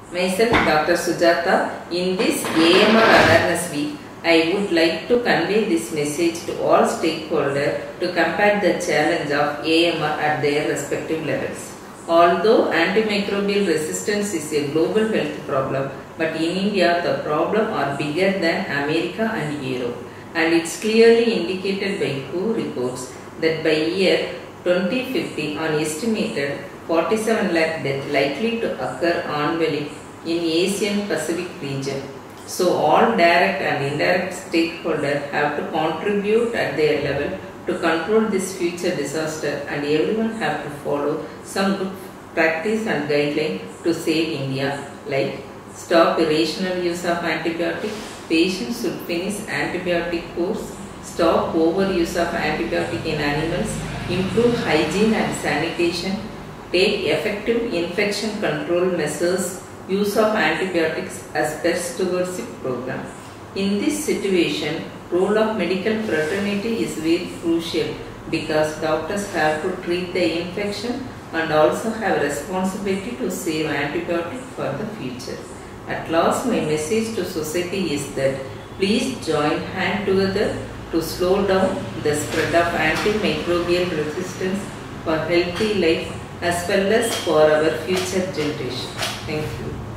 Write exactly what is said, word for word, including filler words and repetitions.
Myself, Doctor Sujata. In this A M R Awareness Week, I would like to convey this message to all stakeholders to combat the challenge of A M R at their respective levels. Although antimicrobial resistance is a global health problem, but in India the problem are bigger than America and Europe, and it's clearly indicated by W H O reports that by year twenty fifty, on estimated forty-seven lakh deaths likely to occur annually in Asian Pacific region. So all direct and indirect stakeholders have to contribute at their level to control this future disaster, and everyone have to follow some good practice and guideline to save India, like stop irrational use of antibiotic, patients should finish antibiotic course, stop overuse of antibiotic in animals, improve hygiene and sanitation, take effective infection control measures, use of antibiotics as pest stewardship program. In this situation, role of medical fraternity is very crucial because doctors have to treat the infection and also have responsibility to save antibiotic for the future. At last, my message to society is that please join hand together to slow down the spread of antimicrobial resistance for healthy life as well as for our future generation. Thank you.